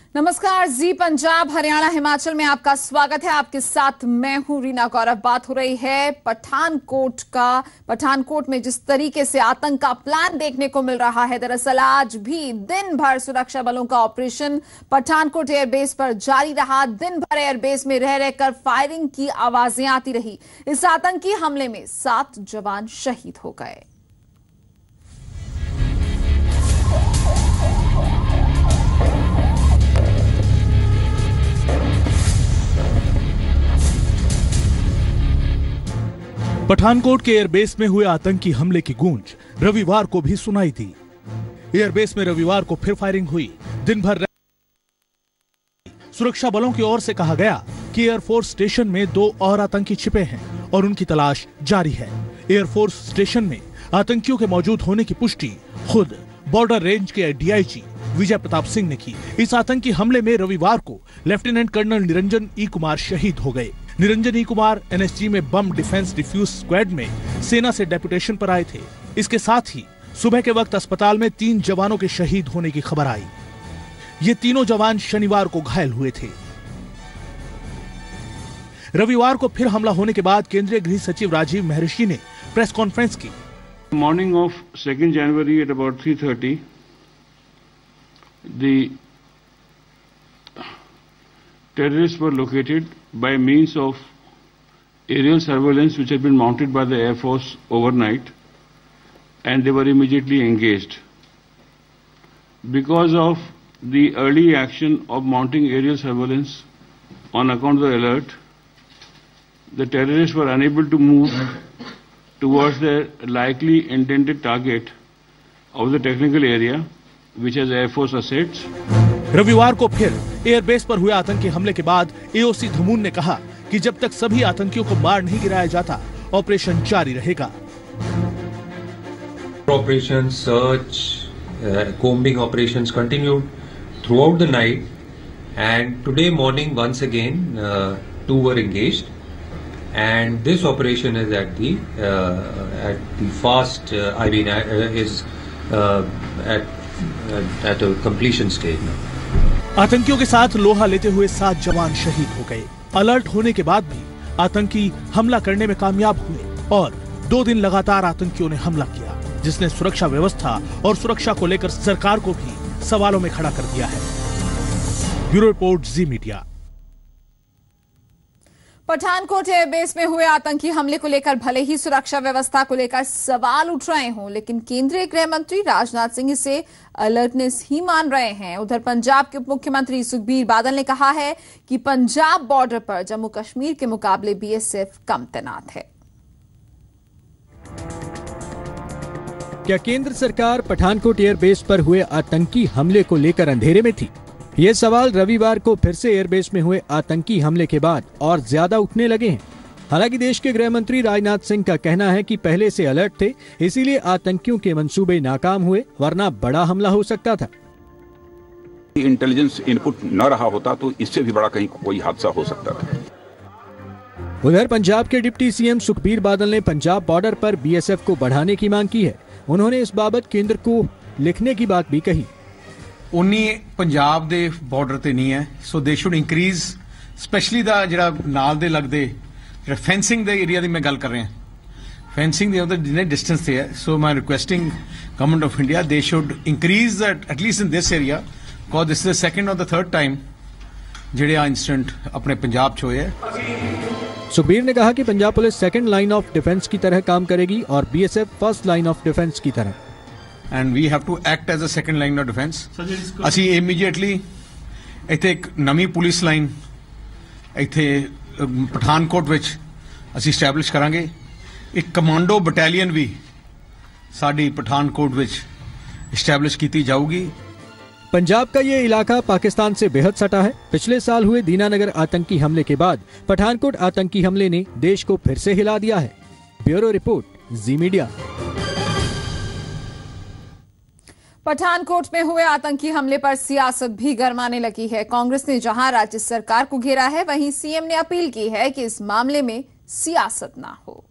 नमस्कार, जी पंजाब हरियाणा हिमाचल में आपका स्वागत है। आपके साथ मैं हूं रीना गौरव। बात हो रही है पठानकोट में जिस तरीके से आतंक का प्लान देखने को मिल रहा है। दरअसल आज भी दिन भर सुरक्षा बलों का ऑपरेशन पठानकोट एयरबेस पर जारी रहा। दिन भर एयरबेस में रह रहकर फायरिंग की आवाजें आती रही। इस आतंकी हमले में 7 जवान शहीद हो गए। पठानकोट के एयरबेस में हुए आतंकी हमले की गूंज रविवार को भी सुनाई दी। एयरबेस में रविवार को फिर फायरिंग हुई। दिन भर सुरक्षा बलों की ओर से कहा गया कि एयरफोर्स स्टेशन में 2 और आतंकी छिपे हैं और उनकी तलाश जारी है। एयरफोर्स स्टेशन में आतंकियों के मौजूद होने की पुष्टि खुद बॉर्डर रेंज के डीआईजी विजय प्रताप सिंह ने की। इस आतंकी हमले में रविवार को lieutenant colonel Niranjan E Kumar शहीद हो गए। निरंजन ई कुमार एनएसजी में बम डिफेंस डिफ्यूज स्क्वाड में सेना से डेपुटेशन पर आए थे। इसके साथ ही सुबह के वक्त अस्पताल में 3 जवानों के शहीद होने की खबर आई। ये तीनों जवान शनिवार को घायल हुए थे। रविवार को फिर हमला होने के बाद केंद्रीय गृह सचिव राजीव महर्षि ने प्रेस कॉन्फ्रेंस की। Morning of 2 January at about 3:30 the terrorists were located by means of aerial surveillance which had been mounted by the Air Force overnight, and they were immediately engaged. Because of the early action of mounting aerial surveillance on account of the alert, the terrorists were unable to move towards their likely intended target of the technical area which has Air Force assets. रविवार को फिर airbase पर हुए आतंकी हमले के बाद AOC Dhamun ने कहा कि जब तक सभी आतंकियों को मार नहीं गिराया जाता, ऑपरेशन जारी रहेगा। Operation search, combing operations continued throughout the night, and today morning once again 2 were engaged, and this operation is at the fast. Is at a completion stage now. आतंकियों के साथ लोहा लेते हुए 7 जवान शहीद हो गए। अलर्ट होने के बाद भी आतंकी हमला करने में कामयाब हुए और 2 दिन लगातार आतंकियों ने हमला किया, जिसने सुरक्षा व्यवस्था और सुरक्षा को लेकर सरकार को भी सवालों में खड़ा कर दिया है। Bureau report, Zee Media. Pathankot airbase में हुए आतंकी हमले को लेकर भले ही सुरक्षा व्यवस्था को लेकर सवाल उठ रहे हों, लेकिन केंद्रीय गृह मंत्री राजनाथ सिंह इसे अलर्टनेस ही मान रहे हैं। उधर पंजाब के उप मुख्यमंत्री सुखबीर बादल ने कहा है कि पंजाब बॉर्डर पर जम्मू कश्मीर के मुकाबले बीएसएफ कम तैनात है। क्या केंद्र सरकार पठानकोट एयरबेस पर हुए आतंकी हमले को लेकर अंधेरे में थी? ये सवाल रविवार को फिर से एयरबेस में हुए आतंकी हमले के बाद और ज्यादा उठने लगे हैं। हालांकि देश के गृह मंत्री राजनाथ सिंह का कहना है कि पहले से अलर्ट थे, इसीलिए आतंकियों के मंसूबे नाकाम हुए, वरना बड़ा हमला हो सकता था। इंटेलिजेंस इनपुट न रहा होता तो इससे भी बड़ा कहीं कोई हादसा हो सकता था। उधर पंजाब के डिप्टी सीएम सुखबीर बादल ने पंजाब बॉर्डर पर बीएसएफ को बढ़ाने की मांग की है। उन्होंने इस बाबत केंद्र को लिखने की बात भी कही। उन्नी पंजाब दे बॉर्डर ते नहीं है, so they should increase specially दा जिहड़ा नाल दे लगदे जिहड़ा फेंसिंग दे एरिया दी मैं गल कर रहा हां। फेंसिंग दे उधर जिन्ने डिस्टेंस ते है, so my requesting government of India they should increase that at least in this area, because this is the 2nd और द 3rd टाइम जिहड़े आ इंसिडेंट अपने पंजाब च होए है। सुखबीर ने कहा कि Punjab police 2nd line of defence की तरह काम करेगी और BSF 1st line of defence की तरह। And we have to act as a 2nd line of defense. ਅਸੀਂ immediately ਇੱਥੇ ਇੱਕ ਨਵੀਂ ਪੁਲਿਸ ਲਾਈਨ ਇੱਥੇ ਪਠਾਨਕੋਟ ਵਿੱਚ ਅਸੀਂ ਸਟੈਬਲਿਸ਼ ਕਰਾਂਗੇ। ਇੱਕ ਕਮਾਂਡੋ ਬਟਾਲੀਅਨ ਵੀ ਸਾਡੀ पठानकोट ਵਿੱਚ स्टैब्लिश की जाऊगी। पंजाब का ये इलाका पाकिस्तान से बेहद सटा है। पिछले साल हुए दीनानगर आतंकी हमले के बाद पठानकोट आतंकी हमले ने देश को फिर से हिला दिया है। Bureau report, Zee Media. Pathankot में हुए आतंकी हमले पर सियासत भी गरमाने लगी है। कांग्रेस ने जहां राज्य सरकार को घेरा है, वहीं सीएम ने अपील की है कि इस मामले में सियासत ना हो।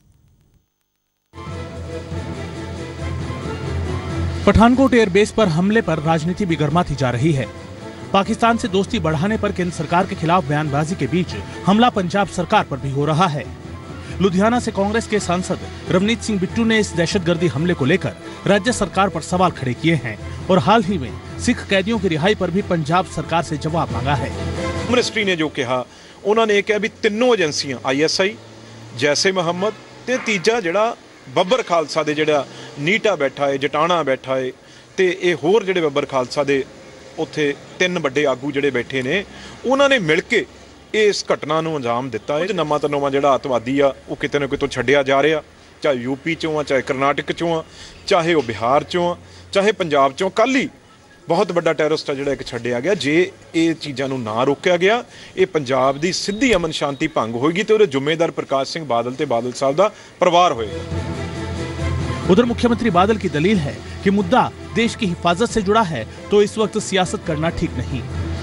पठानकोट एयरबेस पर हमले पर राजनीति भी गर्माती जा रही है। पाकिस्तान से दोस्ती बढ़ाने पर केंद्र सरकार के खिलाफ बयानबाजी के बीच हमला पंजाब सरकार पर भी हो रहा है। लुधियाना से कांग्रेस के सांसद रवनीत सिंह बिट्टू ने इस दहशतगर्दी हमले को लेकर राज्य सरकार पर सवाल खड़े किए हैं और हाल ही में सिख कैदियों की रिहाई पर भी पंजाब सरकार से जवाब मांगा है। मिनिस्ट्री ने जो कहा, उन्होंने कहा भी तीनों एजेंसियां ISI, जैसे मोहम्मद ते तीजा जिहड़ा ਬੱਬਰ खालसा दे जिहड़ा नीटा बैठा है, जटाना बैठा है ते ये होर जिहड़े ਬੱਬਰ खालसा दे उत्थे 3 ਵੱਡੇ आगू जिहड़े बैठे ने, उन्होंने मिल के इस घटना नूं अंजाम दिता है। नवां तो नवां जिहड़ा अतवादी आ वो किते ना कितों छड्डिया जा रहा, चाहे यूपी चों आ, चाहे करनाटक चों आ, चाहे वो बिहार चों आ, चाहे पंजाब चों। कल ही बहुत बड़ा टैररिस्ट जिहड़ा एक छड्डिया गया। जे ये चीज़ां नूं ना रोकिया गया, ये पंजाब दी सीधी अमन शांति भंग होएगी ते उहदे जिम्मेदार प्रकाश सिंह बादल ते बादल साहब दा परिवार होएगा। उधर मुख्यमंत्री बादल की दलील है कि मुद्दा देश की हिफाजत से जुड़ा है, तो इस वक्त सियासत करना ठीक नहीं।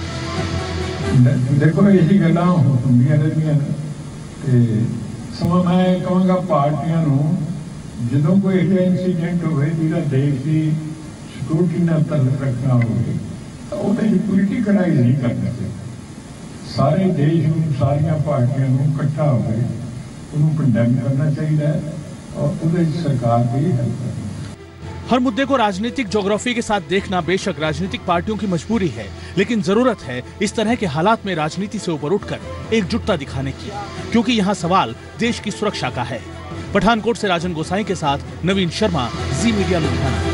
देखो यही गल्लां हुंदियां रहिंदियां ते समा मैं कहांगा पार्टियां नूं जदों कोई इह इंसीडेंट होवे जिहड़ा देश की सिक्योरिटी नाल ताल्लुक रखना होवे तां ओहदे विच पॉलिटिकलाइज नहीं करना चाहिए। सारे देश नूं सारियां पार्टियां नूं इकट्ठा होके उहनूं कंडेम करना चाहिए और उहदे विच सरकार की हेल्प करनी। हर मुद्दे को राजनीतिक ज्योग्राफी के साथ देखना बेशक राजनीतिक पार्टियों की मजबूरी है, लेकिन जरूरत है इस तरह के हालात में राजनीति से ऊपर उठकर एकजुटता दिखाने की, क्योंकि यहाँ सवाल देश की सुरक्षा का है। पठानकोट से राजन गोसाई के साथ नवीन शर्मा, जी मीडिया लुधियाना।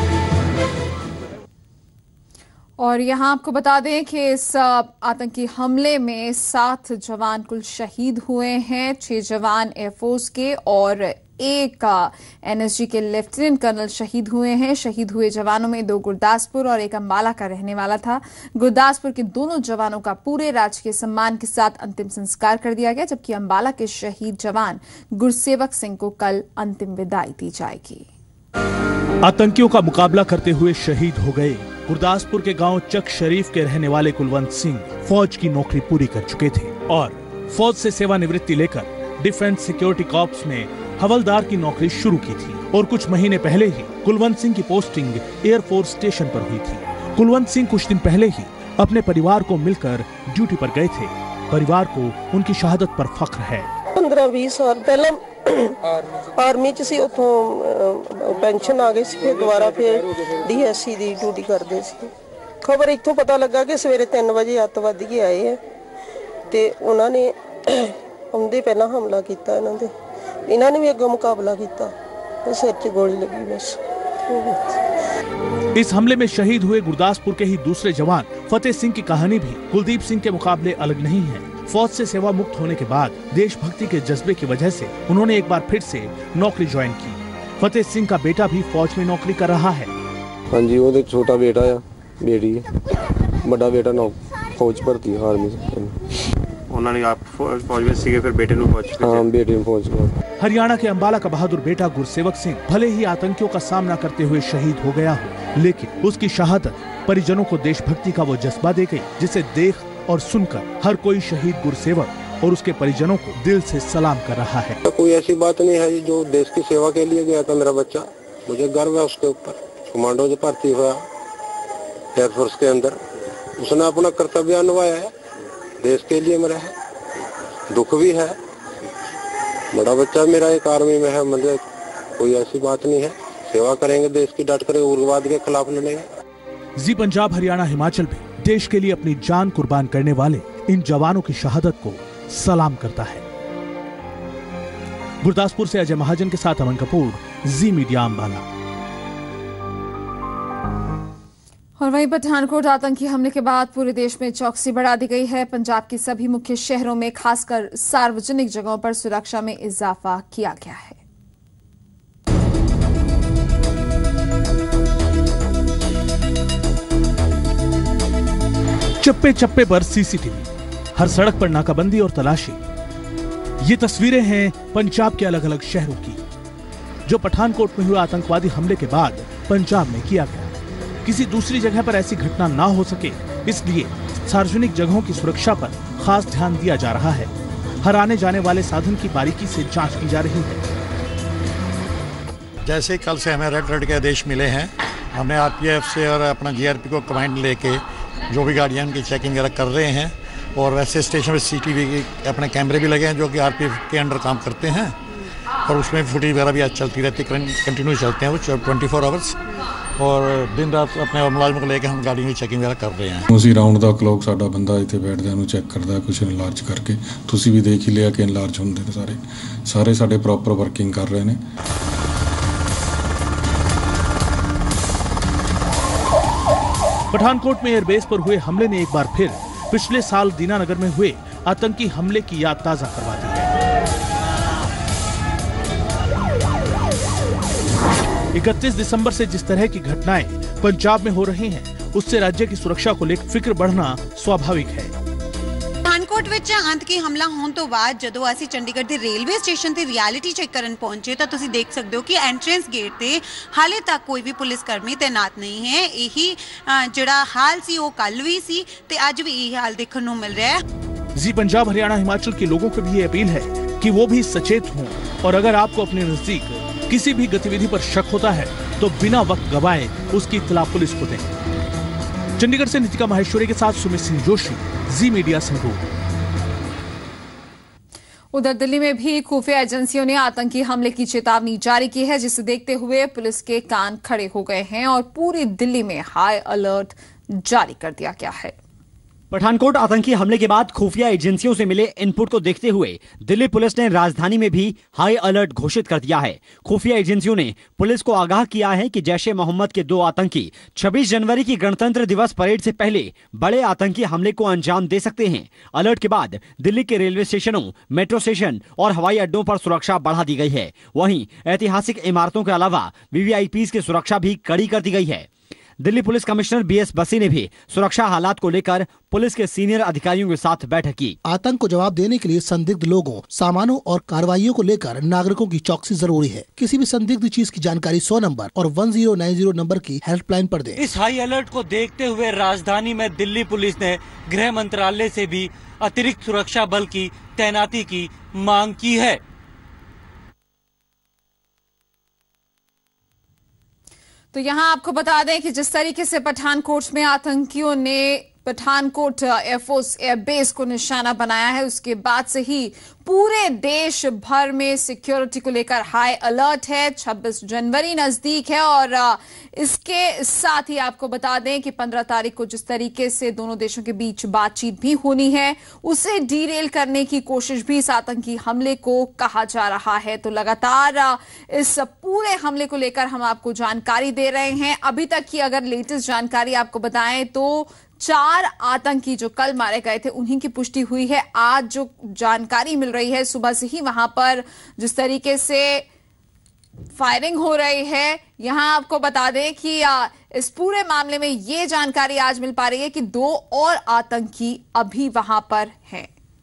और यहाँ आपको बता दें कि इस आतंकी हमले में 7 जवान कुल शहीद हुए हैं। 6 जवान एयरफोर्स के और 1 NSG के लेफ्टिनेंट कर्नल शहीद हुए हैं। शहीद हुए जवानों में 2 गुरदासपुर और 1 अंबाला का रहने वाला था। गुरदासपुर के दोनों जवानों का पूरे राजकीय सम्मान के साथ अंतिम संस्कार कर दिया गया, जबकि अंबाला के शहीद जवान गुरसेवक सिंह को कल अंतिम विदाई दी जाएगी। आतंकियों का मुकाबला करते हुए शहीद हो गए गुरदासपुर के गांव चक शरीफ के रहने वाले कुलवंत सिंह फौज की नौकरी पूरी कर चुके थे और फौज से सेवानिवृत्ति लेकर डिफेंस सिक्योरिटी कॉर्प्स में हवलदार की नौकरी शुरू की थी और कुछ महीने पहले ही कुलवंत सिंह की पोस्टिंग एयरफोर्स स्टेशन पर हुई थी। कुलवंत सिंह कुछ दिन पहले ही अपने परिवार को मिलकर ड्यूटी पर गए थे। परिवार को उनकी शहादत पर फख्र है। 15-20 साल पहले आर्मी च सी, उतों पेंशन आ गई सी, फिर दोबारा फिर DSC दी ड्यूटी करते सी। खबर इत्थों पता लगा कि सवेरे 3 बजे अतवादी आए है ते उन्होंने आउंदे पहला हमला किया। इन्होंने भी अगों मुकाबला किया, सिर च गोली लगी बस। इस हमले में शहीद हुए गुरदासपुर के ही दूसरे जवान फतेह सिंह की कहानी भी कुलदीप सिंह के मुकाबले अलग नहीं है। फौज से सेवा मुक्त होने के बाद देशभक्ति के जज्बे की वजह से उन्होंने एक बार फिर से नौकरी ज्वाइन की। फतेह सिंह का बेटा भी फौज में नौकरी कर रहा है। हाँ जी, वो छोटा बेटा है, बेटी है, बड़ा बेटा फौज भर्ती है आर्मी से। उन्होंने आप फौज में सीखे, फिर बेटे में फौज। हाँ, बेटे में फौज में। हरियाणा के अंबाला का बहादुर बेटा गुरसेवक सिंह भले ही आतंकियों का सामना करते हुए शहीद हो गया हो, लेकिन उसकी शहादत परिजनों को देशभक्ति का वो जज्बा दे गई जिसे देख और सुनकर हर कोई शहीद गुरसेवक और उसके परिजनों को दिल से सलाम कर रहा है। कोई ऐसी बात नहीं है जो देश की सेवा के लिए गया था मेरा बच्चा, मुझे गर्व है उसके ऊपर। कमांडो से भर्ती हुआ एयरफोर्स के अंदर, उसने अपना कर्तव्य निभाया है, देश के लिए मेरा है, दुख भी है। बड़ा बच्चा मेरा एक आर्मी में है, मतलब कोई ऐसी बात नहीं है। सेवा करेंगे देश की, डट कर उग्रवाद के खिलाफ लड़ेंगे। जी पंजाब, हरियाणा, हिमाचल भी देश के लिए अपनी जान कुर्बान करने वाले इन जवानों की शहादत को सलाम करता है। गुरदासपुर से अजय महाजन के साथ अमन कपूर, जी मीडिया अंबाला। और वहीं पठानकोट आतंकी हमले के बाद पूरे देश में चौकसी बढ़ा दी गई है। पंजाब के सभी मुख्य शहरों में खासकर सार्वजनिक जगहों पर सुरक्षा में इजाफा किया गया है। चप्पे चप्पे पर सीसीटीवी, हर सड़क पर नाकाबंदी और तलाशी। ये तस्वीरें हैं पंजाब के अलग अलग शहरों की, जो पठानकोट में हुए आतंकवादी हमले के बाद पंजाब में किया गया। किसी दूसरी जगह पर ऐसी घटना ना हो सके, इसलिए सार्वजनिक जगहों की सुरक्षा पर खास ध्यान दिया जा रहा है। हर आने जाने वाले साधन की बारीकी से जांच की जा रही है। जैसे कल से हमें रेड अलर्ट के आदेश मिले हैं, हमने RPF से और अपना GRP को कमांड लेके जो भी गाड़ियाँ उनकी चेकिंग वगैरह कर रहे हैं। और वैसे स्टेशन पे CCTV अपने कैमरे भी लगे हैं जो कि RPF के अंडर काम करते हैं और उसमें फुटेज वगैरह भी आज चलती रहती है, कंटिन्यू चलते हैं वो 24 आवर्स। और दिन रात अपने मुलाजिमों को लेकर हम गाड़ियों की चेकिंग वगैरह कर रहे हैं। उसी राउंड द क्लॉक साडा बंदा इत्थे बैठदा ਨੂੰ ਚੈੱਕ ਕਰਦਾ ਕੁਝ ਇਨਲਾਰਜ ਕਰਕੇ। ਤੁਸੀਂ ਵੀ ਦੇਖ ਹੀ ਲਿਆ ਕਿ ਇਨਲਾਰਜ ਹੁੰਦੇ ਨੇ ਸਾਰੇ ਸਾਡੇ ਪ੍ਰੋਪਰ ਵਰਕਿੰਗ ਕਰ ਰਹੇ ਨੇ। पठानकोट में एयरबेस पर हुए हमले ने एक बार फिर पिछले साल दीनानगर में हुए आतंकी हमले की याद ताजा करवा दी है। 31 दिसंबर से जिस तरह की घटनाएं पंजाब में हो रही हैं, उससे राज्य की सुरक्षा को लेकर फिक्र बढ़ना स्वाभाविक है। ਪਠਾਨਕੋਟ ਵਿੱਚ ਆਤੰਕੀ ਹਮਲਾ ਹੋਣ ਤੋਂ ਬਾਅਦ ਜਦੋਂ ਅਸੀਂ ਚੰਡੀਗੜ੍ਹ ਦੇ ਰੇਲਵੇ ਸਟੇਸ਼ਨ ਤੇ ਰਿਐਲਿਟੀ ਚੈੱਕ ਕਰਨ ਪਹੁੰਚੇ ਤਾਂ ਤੁਸੀਂ ਦੇਖ ਸਕਦੇ ਹੋ ਕਿ ਐਂਟਰੈਂਸ ਗੇਟ ਤੇ ਹਾਲੇ ਤੱਕ ਕੋਈ ਵੀ ਪੁਲਿਸ ਕਰਮੀ ਤੈਨਾਤ ਨਹੀਂ ਹੈ। ਇਹੀ ਜਿਹੜਾ ਹਾਲ ਸੀ ਉਹ ਕੱਲ ਵੀ ਸੀ ਤੇ ਅੱਜ ਵੀ ਇਹ ਹਾਲ ਦੇਖਣ ਨੂੰ ਮਿਲ ਰਿਹਾ है। जी पंजाब हरियाणा हिमाचल के लोगों को भी ये अपील है कि वो भी सचेत हों और अगर आपको अपने नजदीक किसी भी गतिविधि पर शक होता है तो बिना वक्त गवाए उसकी इत्तला पुलिस को दें। चंडीगढ़ से नितिका माहेश्वरी के साथ सुमित सिंह जोशी, जी मीडिया संगरूर। उधर दिल्ली में भी खुफिया एजेंसियों ने आतंकी हमले की चेतावनी जारी की है, जिसे देखते हुए पुलिस के कान खड़े हो गए हैं और पूरी दिल्ली में हाई अलर्ट जारी कर दिया गया है। पठानकोट आतंकी हमले के बाद खुफिया एजेंसियों से मिले इनपुट को देखते हुए दिल्ली पुलिस ने राजधानी में भी हाई अलर्ट घोषित कर दिया है। खुफिया एजेंसियों ने पुलिस को आगाह किया है कि जैश ए मोहम्मद के 2 आतंकी 26 जनवरी की गणतंत्र दिवस परेड से पहले बड़े आतंकी हमले को अंजाम दे सकते हैं। अलर्ट के बाद दिल्ली के रेलवे स्टेशनों, मेट्रो स्टेशन और हवाई अड्डों पर सुरक्षा बढ़ा दी गई है। वहीं ऐतिहासिक इमारतों के अलावा VVIPs की सुरक्षा भी कड़ी कर दी गई है। दिल्ली पुलिस कमिश्नर BS बसी ने भी सुरक्षा हालात को लेकर पुलिस के सीनियर अधिकारियों के साथ बैठक की। आतंक को जवाब देने के लिए संदिग्ध लोगों, सामानों और कार्रवाइयों को लेकर नागरिकों की चौकसी जरूरी है। किसी भी संदिग्ध चीज की जानकारी 100 नंबर और 1090 नंबर की हेल्पलाइन पर दें। इस हाई अलर्ट को देखते हुए राजधानी में दिल्ली पुलिस ने गृह मंत्रालय से भी अतिरिक्त सुरक्षा बल की तैनाती की मांग की है। तो यहां आपको बता दें कि जिस तरीके से पठानकोट में आतंकियों ने पठानकोट एयरफोर्स एयरबेस को निशाना बनाया है, उसके बाद से ही पूरे देश भर में सिक्योरिटी को लेकर हाई अलर्ट है। 26 जनवरी नजदीक है और इसके साथ ही आपको बता दें कि 15 तारीख को जिस तरीके से दोनों देशों के बीच बातचीत भी होनी है, उसे डीरेल करने की कोशिश भी इस आतंकी हमले को कहा जा रहा है। तो लगातार इस पूरे हमले को लेकर हम आपको जानकारी दे रहे हैं। अभी तक की अगर लेटेस्ट जानकारी आपको बताएं तो 4 आतंकी जो कल मारे गए थे उन्हीं की पुष्टि हुई है। आज जो जानकारी मिल रही है, सुबह से ही वहां पर जिस तरीके से फायरिंग हो रही है, यहां आपको बता दें कि इस पूरे मामले में ये जानकारी आज मिल पा रही है कि 2 और आतंकी अभी वहां पर हैं।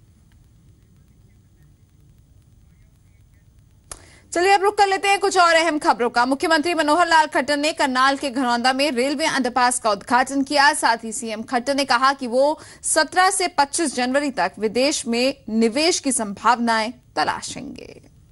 चलिए अब रुक कर लेते हैं कुछ और अहम खबरों का। मुख्यमंत्री मनोहर लाल खट्टर ने करनाल के घरौंदा में रेलवे अंडरपास का उद्घाटन किया। साथ ही सीएम खट्टर ने कहा कि वो 17 से 25 जनवरी तक विदेश में निवेश की संभावनाएं तलाशेंगे।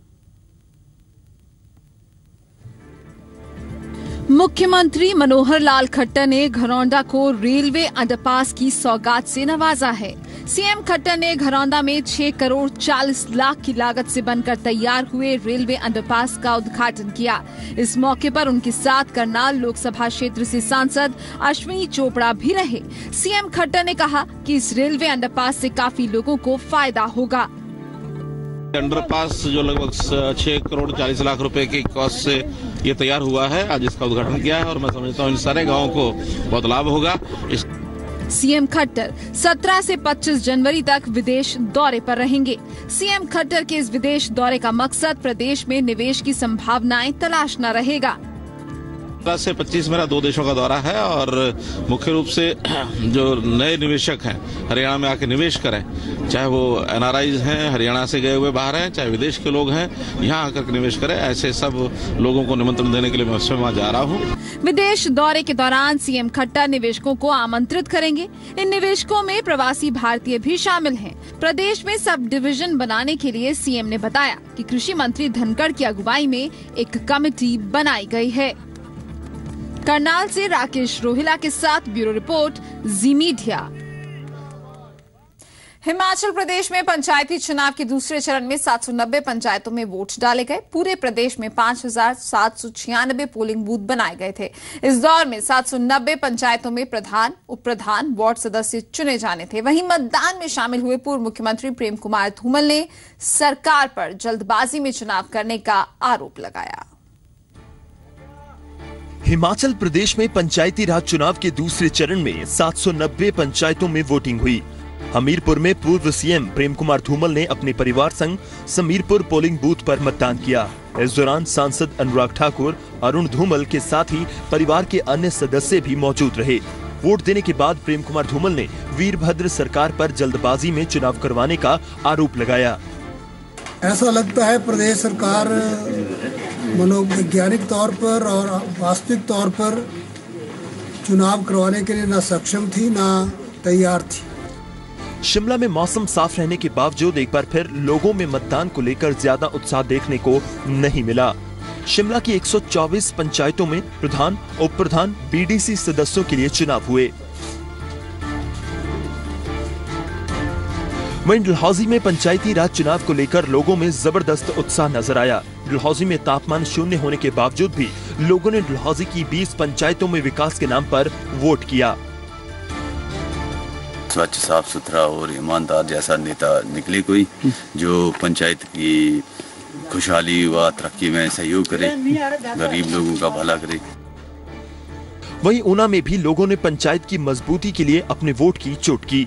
मुख्यमंत्री मनोहर लाल खट्टर ने घरौंदा को रेलवे अंडरपास की सौगात से नवाजा है। सीएम खट्टर ने घरौंदा में 6 करोड़ 40 लाख की लागत से बनकर तैयार हुए रेलवे अंडरपास का उद्घाटन किया। इस मौके पर उनके साथ करनाल लोकसभा क्षेत्र से सांसद अश्विनी चोपड़ा भी रहे। सीएम खट्टर ने कहा कि इस रेलवे अंडरपास से काफी लोगों को फायदा होगा। अंडरपास जो लगभग 6 करोड़ 40 लाख रुपए की कॉस्ट से ये तैयार हुआ है, आज इसका उद्घाटन किया है और मैं समझता हूँ इन सारे गांवों को बहुत लाभ होगा। सीएम खट्टर 17 से 25 जनवरी तक विदेश दौरे पर रहेंगे। सीएम खट्टर के इस विदेश दौरे का मकसद प्रदेश में निवेश की संभावनाएं तलाशना रहेगा। 17 से 25 मेरा 2 देशों का दौरा है और मुख्य रूप से जो नए निवेशक हैं हरियाणा में आके निवेश करें, चाहे वो NRIs हैं, हरियाणा से गए हुए बाहर हैं, चाहे विदेश के लोग हैं, यहाँ आकर के निवेश करें, ऐसे सब लोगों को निमंत्रण देने के लिए मैं स्वयं वहाँ जा रहा हूँ। विदेश दौरे के दौरान सीएम खट्टर निवेशकों को आमंत्रित करेंगे। इन निवेशकों में प्रवासी भारतीय भी शामिल हैं। प्रदेश में सब डिवीजन बनाने के लिए सीएम ने बताया कि कृषि मंत्री धनखड़ की अगुवाई में एक कमेटी बनाई गई है। करनाल से राकेश रोहिला के साथ bureau report, Zee Media. Himachal Pradesh में पंचायती चुनाव के दूसरे चरण में 790 पंचायतों में वोट डाले गए। पूरे प्रदेश में 5,796 पोलिंग बूथ बनाए गए थे। इस दौर में 790 पंचायतों में प्रधान, उप प्रधान, वार्ड सदस्य चुने जाने थे। वहीं मतदान में शामिल हुए पूर्व मुख्यमंत्री प्रेम कुमार धूमल ने सरकार पर जल्दबाजी में चुनाव करने का आरोप लगाया। हिमाचल प्रदेश में पंचायती राज चुनाव के दूसरे चरण में 790 पंचायतों में वोटिंग हुई। हमीरपुर में पूर्व सीएम प्रेम कुमार धूमल ने अपने परिवार संग समीरपुर पोलिंग बूथ पर मतदान किया। इस दौरान सांसद अनुराग ठाकुर, अरुण धूमल के साथ ही परिवार के अन्य सदस्य भी मौजूद रहे। वोट देने के बाद प्रेम कुमार धूमल ने वीरभद्र सरकार पर जल्दबाजी में चुनाव करवाने का आरोप लगाया। ऐसा लगता है प्रदेश सरकार मनोवैज्ञानिक तौर पर और वास्तविक तौर पर चुनाव करवाने के लिए न सक्षम थी न तैयार थी। शिमला में मौसम साफ रहने के बावजूद एक बार फिर लोगों में मतदान को लेकर ज्यादा उत्साह देखने को नहीं मिला। शिमला की 124 पंचायतों में प्रधान, उप प्रधान, बीडीसी सदस्यों के लिए चुनाव हुए। वहीं डलहौजी में पंचायती राज चुनाव को लेकर लोगों में जबरदस्त उत्साह नजर आया। डलहौजी में तापमान 0 होने के बावजूद भी लोगों ने डलहौजी की 20 पंचायतों में विकास के नाम पर वोट किया। स्वच्छ, साफ सुथरा और ईमानदार जैसा नेता निकले कोई जो पंचायत की खुशहाली व तरक्की में सहयोग करे, गरीब लोगों का भला करे। वहीं ऊना में भी लोगों ने पंचायत की मजबूती के लिए अपने वोट की चोट की।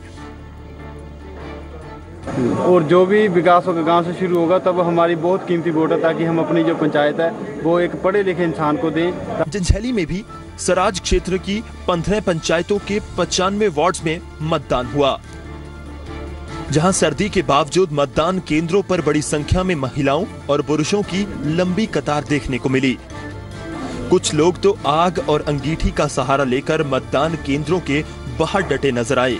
और जो भी विकास होगा गांव से शुरू होगा तब हमारी बहुत कीमती वोट है, ताकि हम अपनी जो पंचायत है वो एक पढ़े लिखे इंसान को दें। जंजैहली में भी सराज क्षेत्र की 15 पंचायतों के 95 वार्ड्स में मतदान हुआ, जहां सर्दी के बावजूद मतदान केंद्रों पर बड़ी संख्या में महिलाओं और पुरुषों की लंबी कतार देखने को मिली। कुछ लोग तो आग और अंगीठी का सहारा लेकर मतदान केंद्रों के बाहर डटे नजर आए।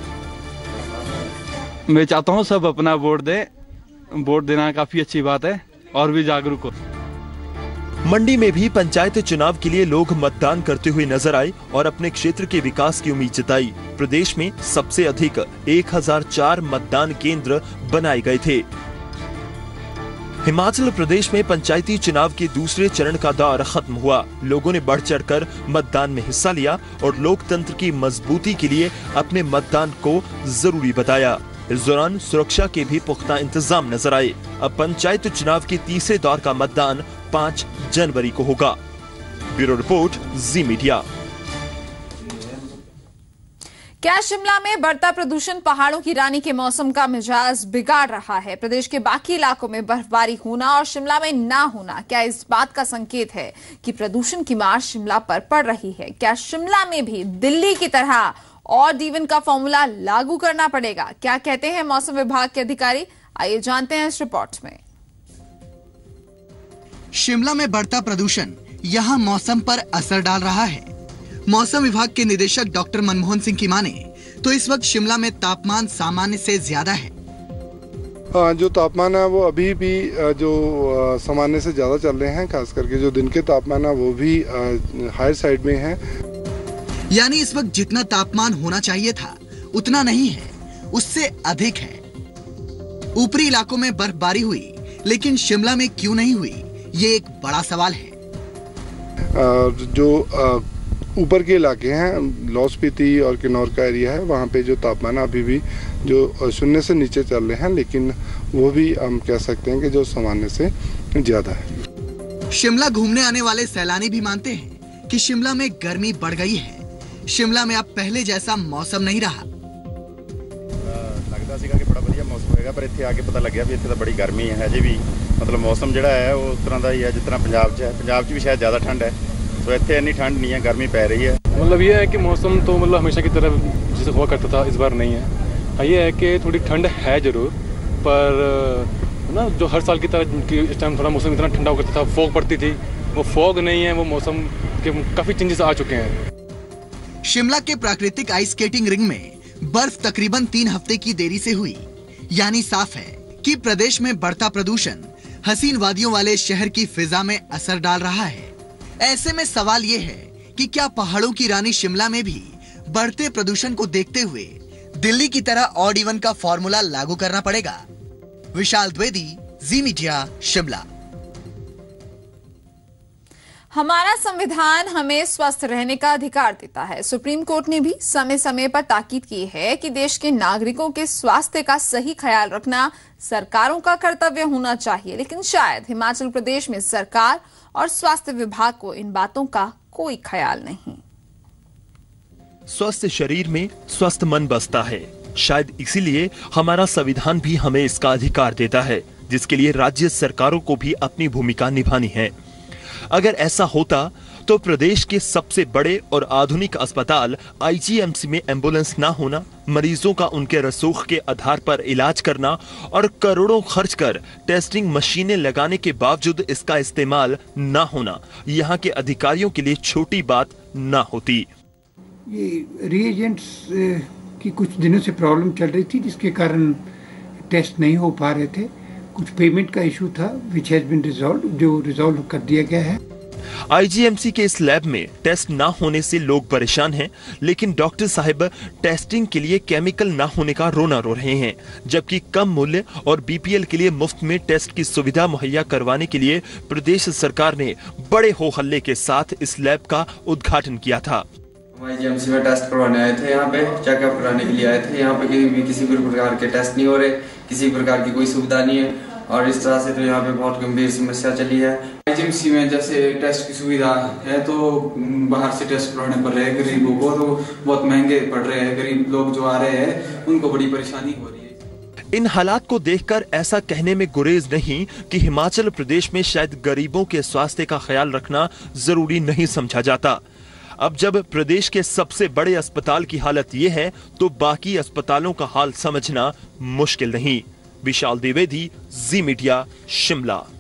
मैं चाहता हूं सब अपना वोट दें। वोट देना काफी अच्छी बात है और भी जागरूक हो। मंडी में भी पंचायत चुनाव के लिए लोग मतदान करते हुए नजर आए और अपने क्षेत्र के विकास की उम्मीद जताई। प्रदेश में सबसे अधिक 1004 मतदान केंद्र बनाए गए थे। हिमाचल प्रदेश में पंचायती चुनाव के दूसरे चरण का दौर खत्म हुआ। लोगों ने बढ़ चढ़कर मतदान में हिस्सा लिया और लोकतंत्र की मजबूती के लिए अपने मतदान को जरूरी बताया। इस दौरान सुरक्षा के भी पुख्ता इंतजाम नजर आए। अब पंचायत चुनाव के तीसरे दौर का मतदान 5 जनवरी को होगा। Bureau report, Zee Media. क्या शिमला में बढ़ता प्रदूषण पहाड़ों की रानी के मौसम का मिजाज बिगाड़ रहा है? प्रदेश के बाकी इलाकों में बर्फबारी होना और शिमला में ना होना क्या इस बात का संकेत है कि प्रदूषण की मार शिमला पर पड़ रही है? क्या शिमला में भी दिल्ली की तरह और डीवन का फॉर्मूला लागू करना पड़ेगा? क्या कहते हैं मौसम विभाग के अधिकारी? आइए जानते हैं इस रिपोर्ट में। शिमला में बढ़ता प्रदूषण यहां मौसम पर असर डाल रहा है। मौसम विभाग के निदेशक डॉक्टर मनमोहन सिंह की माने तो इस वक्त शिमला में तापमान सामान्य से ज्यादा है। जो तापमान है वो अभी भी जो सामान्य से ज्यादा चल रहे हैं, खास करके जो दिन के तापमान है वो भी हायर साइड में है। यानी इस वक्त जितना तापमान होना चाहिए था उतना नहीं है, उससे अधिक है। ऊपरी इलाकों में बर्फबारी हुई, लेकिन शिमला में क्यों नहीं हुई, ये एक बड़ा सवाल है। जो ऊपर के इलाके हैं, लाहौल स्पीति और किन्नौर का एरिया है, वहाँ पे जो तापमान अभी भी जो 0 से नीचे चल रहे हैं, लेकिन वो भी हम कह सकते हैं कि जो सामान्य से ज्यादा है। शिमला घूमने आने वाले सैलानी भी मानते हैं कि शिमला में गर्मी बढ़ गई है। शिमला में अब पहले जैसा मौसम नहीं रहा। लगता ਸੀਗਾ ਕਿ ਬੜਾ ਵਧੀਆ ਮੌਸਮ ਹੋਏਗਾ, ਪਰ ਇੱਥੇ ਆ ਕੇ ਪਤਾ ਲੱਗਿਆ ਵੀ ਇੱਥੇ ਤਾਂ ਬੜੀ ਗਰਮੀ ਹੈ। ਅਜੇ ਵੀ ਮਤਲਬ ਮੌਸਮ ਜਿਹੜਾ ਹੈ ਉਹ ਉਸ ਤਰ੍ਹਾਂ ਦਾ ਹੀ ਹੈ ਜਿਸ ਤਰ੍ਹਾਂ ਪੰਜਾਬ 'ਚ ਹੈ। ਪੰਜਾਬ 'ਚ ਵੀ शायद ज़्यादा ठंड है, तो ਇੱਥੇ ਇੰਨੀ ठंड नहीं है, गर्मी पै रही है। मतलब ये है कि मौसम तो मतलब हमेशा की तरह जैसे हुआ करता था, इस बार नहीं है। हाँ, ये है कि थोड़ी ठंड है जरूर, पर ना जो हर साल की तरह इस टाइम थोड़ा मौसम इतना ठंडा हो करता था, फॉग पड़ती थी, वो फॉग नहीं है। वो मौसम के काफी चेंजेस आ चुके हैं। शिमला के प्राकृतिक आइस स्केटिंग रिंग में बर्फ तकरीबन 3 हफ्ते की देरी से हुई। यानी साफ है कि प्रदेश में बढ़ता प्रदूषण हसीन वादियों वाले शहर की फिजा में असर डाल रहा है। ऐसे में सवाल ये है कि क्या पहाड़ों की रानी शिमला में भी बढ़ते प्रदूषण को देखते हुए दिल्ली की तरह ऑड इवन का फॉर्मूला लागू करना पड़ेगा। विशाल द्विवेदी, जी मीडिया, शिमला। हमारा संविधान हमें स्वस्थ रहने का अधिकार देता है। सुप्रीम कोर्ट ने भी समय समय पर ताकीद की है कि देश के नागरिकों के स्वास्थ्य का सही ख्याल रखना सरकारों का कर्तव्य होना चाहिए, लेकिन शायद हिमाचल प्रदेश में सरकार और स्वास्थ्य विभाग को इन बातों का कोई ख्याल नहीं। स्वस्थ शरीर में स्वस्थ मन बसता है। शायद इसीलिए हमारा संविधान भी हमें इसका अधिकार देता है, जिसके लिए राज्य सरकारों को भी अपनी भूमिका निभानी है। अगर ऐसा होता तो प्रदेश के सबसे बड़े और आधुनिक अस्पताल आईजीएमसी में एम्बुलेंस ना होना, मरीजों का उनके रसूख के आधार पर इलाज करना और करोड़ों खर्च कर टेस्टिंग मशीनें लगाने के बावजूद इसका इस्तेमाल ना होना यहाँ के अधिकारियों के लिए छोटी बात ना होती। ये रिएजेंट्स की कुछ दिनों से प्रॉब्लम चल रही थी, जिसके कारण टेस्ट नहीं हो पा रहे थे। कुछ पेमेंट का इशू था विच हैज बीन रिजॉल्व, जो रिजॉल्व कर दिया गया है। आईजीएमसी के इस लैब में टेस्ट ना होने से लोग परेशान हैं, लेकिन डॉक्टर साहब टेस्टिंग के लिए केमिकल ना होने का रोना रो रहे हैं, जबकि कम मूल्य और बीपीएल के लिए मुफ्त में टेस्ट की सुविधा मुहैया करवाने के लिए प्रदेश सरकार ने बड़े हो हल्ले के साथ इस लैब का उद्घाटन किया था। आईजीएमसी में टेस्ट करवाने आए थे, यहाँ पे चेकअप कराने के लिए आए थे। यहाँ पे किसी भी प्रकार के टेस्ट नहीं हो रहे, किसी प्रकार की कोई सुविधा नहीं है और इस तरह से तो यहाँ पे बहुत गंभीर समस्या चली है। आईजीएमसी में जैसे टेस्ट की सुविधा है तो बाहर से टेस्ट करवाने पड़ रहे हैं गरीबों को, तो बहुत महंगे पड़ रहे हैं। गरीब लोग जो आ रहे हैं उनको बड़ी परेशानी हो रही है। इन हालात को देखकर ऐसा कहने में गुरेज नहीं कि हिमाचल प्रदेश में शायद गरीबों के स्वास्थ्य का ख्याल रखना जरूरी नहीं समझा जाता। अब जब प्रदेश के सबसे बड़े अस्पताल की हालत ये है तो बाकी अस्पतालों का हाल समझना मुश्किल नहीं। विशाल द्विवेदी, जी मीडिया, शिमला।